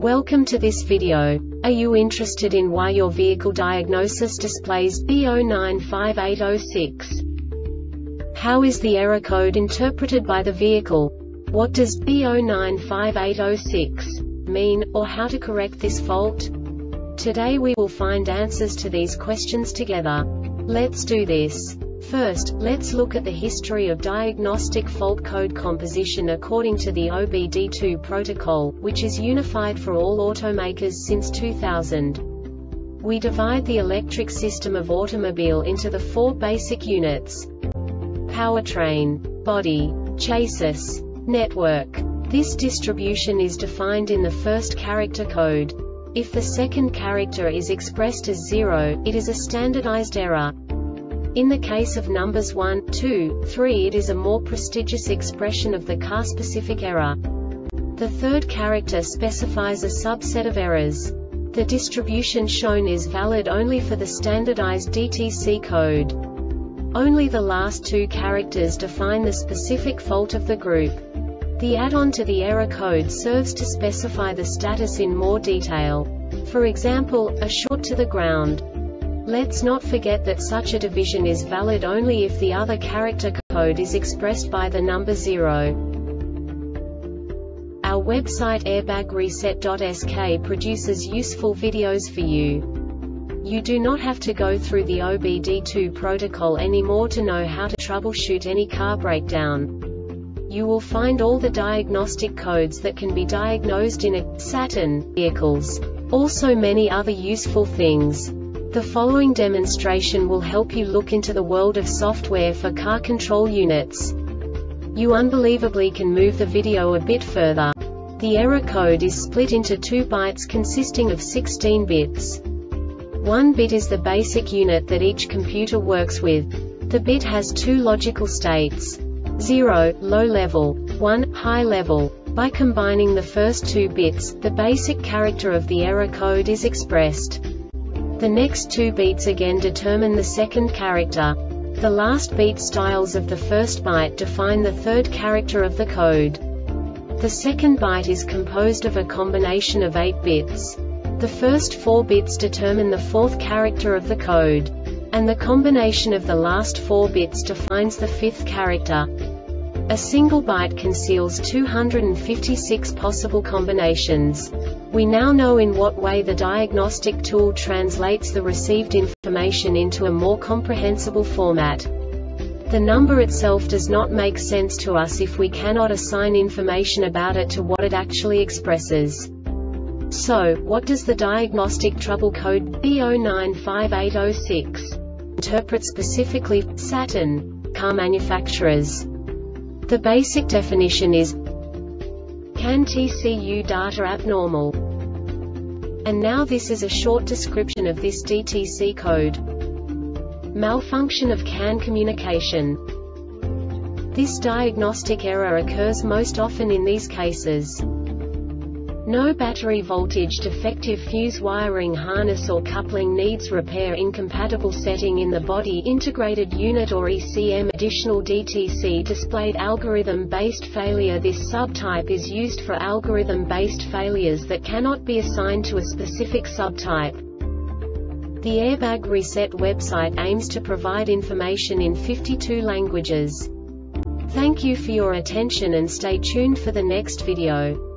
Welcome to this video. Are you interested in why your vehicle diagnosis displays B095806? How is the error code interpreted by the vehicle? What does B095806 mean, or how to correct this fault? Today we will find answers to these questions together. Let's do this. First, let's look at the history of diagnostic fault code composition according to the OBD2 protocol, which is unified for all automakers since 2000. We divide the electric system of automobile into the four basic units: powertrain, body, chassis, network. This distribution is defined in the first character code. If the second character is expressed as 0, it is a standardized error. In the case of numbers 1, 2, 3, it is a more prestigious expression of the car-specific error. The third character specifies a subset of errors. The distribution shown is valid only for the standardized DTC code. Only the last two characters define the specific fault of the group. The add-on to the error code serves to specify the status in more detail. For example, a short to the ground. Let's not forget that such a division is valid only if the other character code is expressed by the number 0. Our website airbagreset.sk produces useful videos for you. You do not have to go through the OBD2 protocol anymore to know how to troubleshoot any car breakdown. You will find all the diagnostic codes that can be diagnosed in a Saturn vehicles. Also many other useful things. The following demonstration will help you look into the world of software for car control units. You unbelievably can move the video a bit further. The error code is split into 2 bytes consisting of 16 bits. 1 bit is the basic unit that each computer works with. The bit has 2 logical states: 0, low level, 1, high level. By combining the first 2 bits, the basic character of the error code is expressed. The next 2 beats again determine the second character. The last beat styles of the first byte define the third character of the code. The second byte is composed of a combination of 8 bits. The first 4 bits determine the fourth character of the code. And the combination of the last 4 bits defines the fifth character. A single byte conceals 256 possible combinations. We now know in what way the diagnostic tool translates the received information into a more comprehensible format. The number itself does not make sense to us if we cannot assign information about it to what it actually expresses. So, what does the diagnostic trouble code B095806 interpret specifically for Saturn car manufacturers? The basic definition is: CAN TCU data abnormal. And now this is a short description of this DTC code. Malfunction of CAN communication. This diagnostic error occurs most often in these cases: no battery voltage, defective fuse wiring harness or coupling needs repair, incompatible setting in the body integrated unit or ECM, additional DTC displayed, algorithm-based failure. This subtype is used for algorithm-based failures that cannot be assigned to a specific subtype. The Airbag Reset website aims to provide information in 52 languages. Thank you for your attention and stay tuned for the next video.